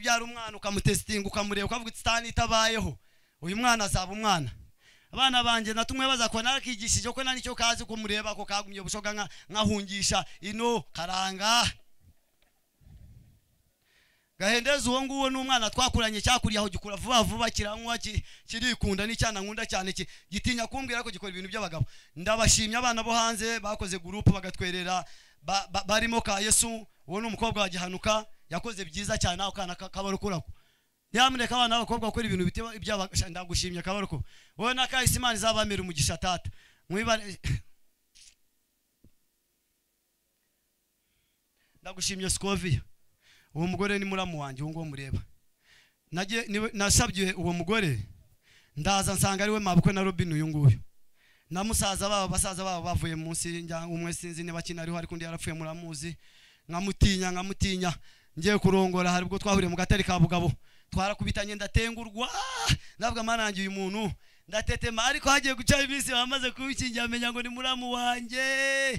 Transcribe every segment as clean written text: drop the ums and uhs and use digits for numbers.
kubyara umwana ukamutestinga ukamureba ukavuga itani itabayeho uyu mwana azaba umwana abana banje natumwe bazakona nakigishije ko nani cyo kazi kumureba ko kagumye bushoga nkahungisha ino karanga gahendeza uwo nguwo n'umwana twakuranye cyakuriye aho gikura vuba vuba kiranywa kirikunda n'icyana nkunda cyane gitinya kumbwira ko gikora ibintu by'abagabo ndabashimye abana bo hanze bakoze group bagatwerera barimo ka Yesu uwo n'umukobwa wa Gihanuka yakoze byiza cyane aho kana kabarukurako yamureka abana b'abakobwa gukora ibintu ndagushimye kabaruko wowe nakahise Imana izabamera umugisha tata mwibare ndagushimye Scovia uwo mugore ni muramu wanje ngo mureba nasabye uwo mugore ndaza nsanga ari we mabukwe na Robin uyu nguyu na musaza babo basaza babo bavuye munsi umwe sinzi ne bakina ariho ariko ndi yarapfuye muramuzi nkamutinya ngiye kurongora hari ubwo twahuriye mu gatari ka Bugabo twarakubitanye ndatengurwa ndavuga manange uyu muntu ndatetema ariko hagiye guca ibisi bamaze kubikingira amenya ngo ni muramu wanje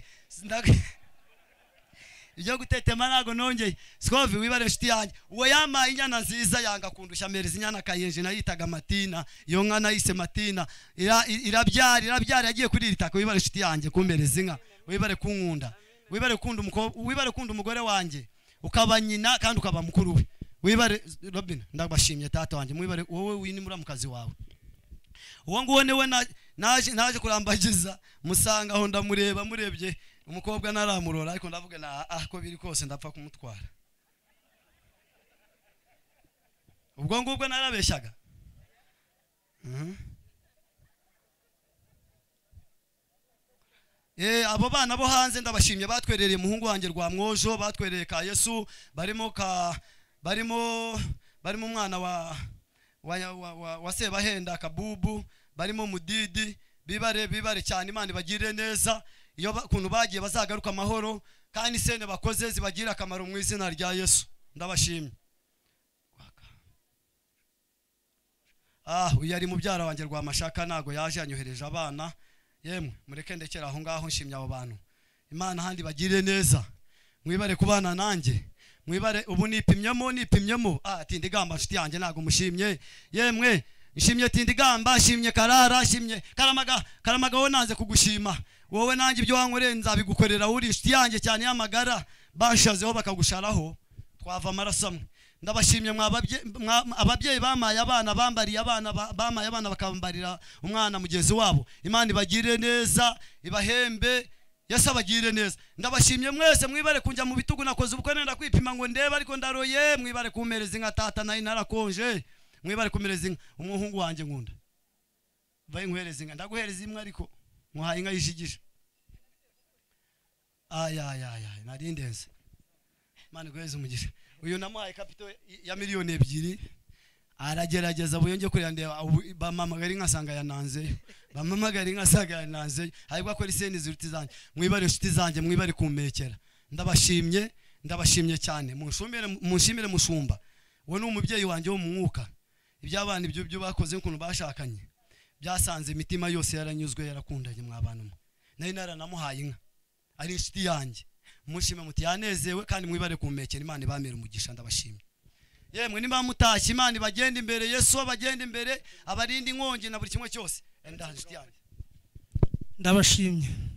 Iyo gutetema nago nongeye Scovia wibare shiti yanjye uwo yama inyana nziza yanga kundusha merezi inyana kayenje nayitaga Matina iyo nka nayise Matina irabyara yagiye kuri ritaka wibare shiti yanjye kumbereza inka wibare kunkunda wibare kunda umukobwa wibare kunda umugore wanjye ukaba nyina kandi ukaba mukuru we wibare Robin ndabashimye tata wanjye mwibare wowe wini muri mukazi wawe uwo nguwo newe naje kurambagiza musanga aho ndamureba murebye umukobwa naramurora ariko ndavuga na ko biri kose ndapfa kumutwara ubwo ngubwo narabeshyaga abo bana bo hanze ndabashimye batwerereye muhungu wanjye rwa Mwojo batwerereye ka Yesu barimo umwana wa Sebahenda Kabubu barimo Mudidi bibare cyane Imana ibagire neza iyo kuntu bagiye bazagaruka amahoro kandi sene bakoze zibagira akamaro mu izina rya Yesu ndabashimye uyu ari mubyara wanjye rwa Mashaka nago yaje yanyohereje abana yemwe mureke ndekera aho ngaho nshimye abo bantu Imana handi bagire neza mwibare kubana nanjye mwibare ubu nipimyemo tindigamba nshuti yanjye nago mushimye yemwe nshimye tindigamba nshimye Karara nshimye Karamaga wowe nanze kugushima wowe nanjye ibyo wankoreye nzabigukorera uri nshuti yanjye cyane y'amagara bashazeho bakagusharaho twava amaraso amwe ndabashimye ababyeyi bamaye abana bambariye abana bamaye abana bakabambarira umwana mugezi wabo Imana ibagire neza ibahembe yasabagire neza ndabashimye mwese mwibare kunjya mu bitugu nakoze ubukwe nenda kwipima ngo ndebe ariko ndaroye mwibare kumereza inka tata nayo narakonje mwibare kumereza inka umuhungu wanjye nkunda baye nkwereza inka ndaguhereza imwe ariko muhaye inka yishigije narindenze Imana guheza umugisha uyu namuhaye kapito ya miliyoni 2 aragerageza buyonge kuri ndeba bamamagari nkasanga yananze bamamagari nkasanga yananze ariko akora iseni ziruti zanjye mwibare shiti zanjye mwibare kumekera ndabashimye cyane munshimire mushumba we ni umubyeyi wanjye wo mu mwuka iby'abana ibyo bakoze kuntu bashakanye byasanze imitima yose yaranyuzwe yarakundanye mwabantu nayo naranamuhaye inka ari shiti yanjye mushime muti yanezewe kandi mwibare kumekera Imana ibamera umugisha ndabashimye yemwe niba mutashye Imana bagenda imbere Yesu abagenda imbere abarindi inkongi na buri kimwe cyose ndabashimye